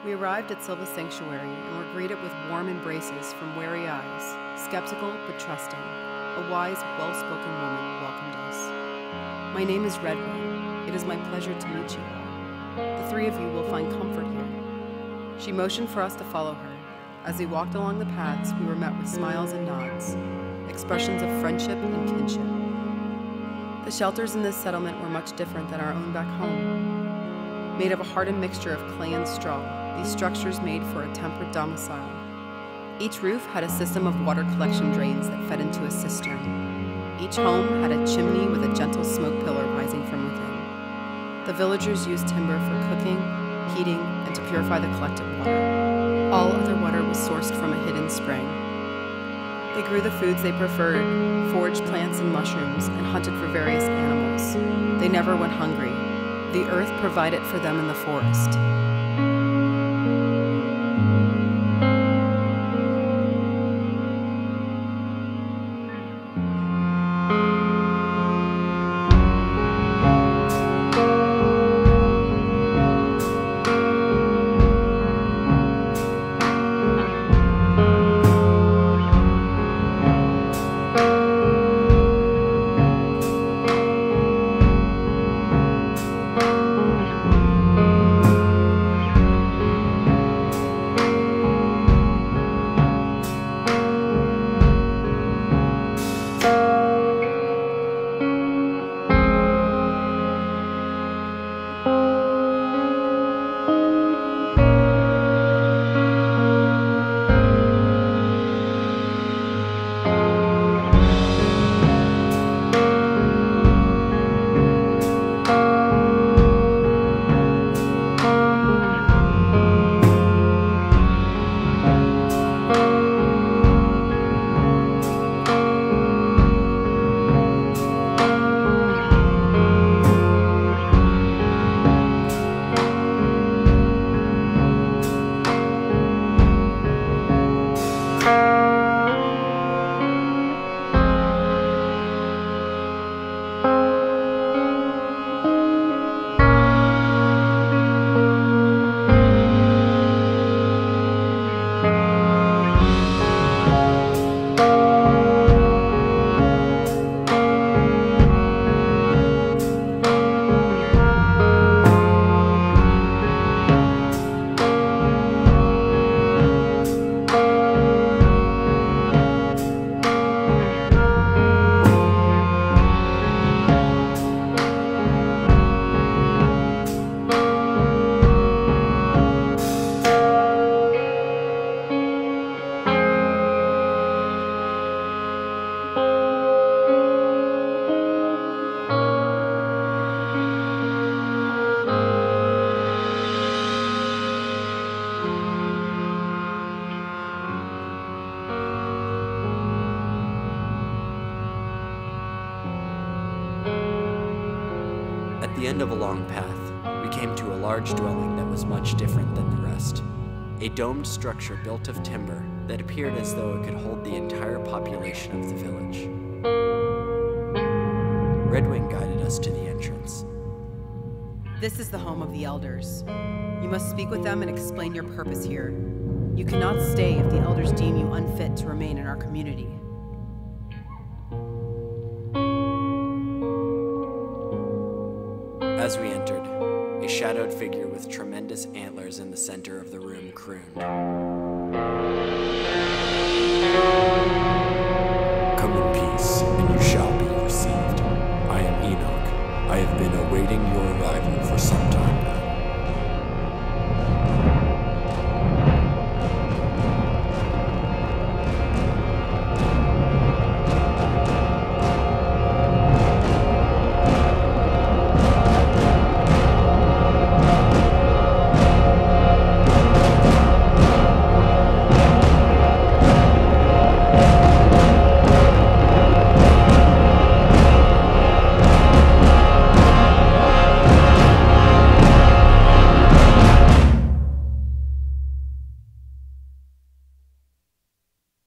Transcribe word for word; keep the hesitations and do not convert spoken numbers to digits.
We arrived at Silva's sanctuary and were greeted with warm embraces from wary eyes, skeptical but trusting. A wise, well-spoken woman welcomed us. My name is Redwood. It is my pleasure to meet you all. The three of you will find comfort here. She motioned for us to follow her. As we walked along the paths, we were met with smiles and nods, expressions of friendship and kinship. The shelters in this settlement were much different than our own back home. Made of a hardened mixture of clay and straw, these structures made for a temperate domicile. Each roof had a system of water collection drains that fed into a cistern. Each home had a chimney with a gentle smoke pillar rising from within. The villagers used timber for cooking, heating, and to purify the collected water. All other water was sourced from a hidden spring. They grew the foods they preferred, foraged plants and mushrooms, and hunted for various animals. They never went hungry. The earth provided for them in the forest. At the end of a long path, we came to a large dwelling that was much different than the rest. A domed structure built of timber that appeared as though it could hold the entire population of the village. Redwing guided us to the entrance. This is the home of the elders. You must speak with them and explain your purpose here. You cannot stay if the elders deem you unfit to remain in our community. As we entered, a shadowed figure with tremendous antlers in the center of the room crooned. Come in peace, and you shall be received. I am Enoch. I have been awaiting your arrival for some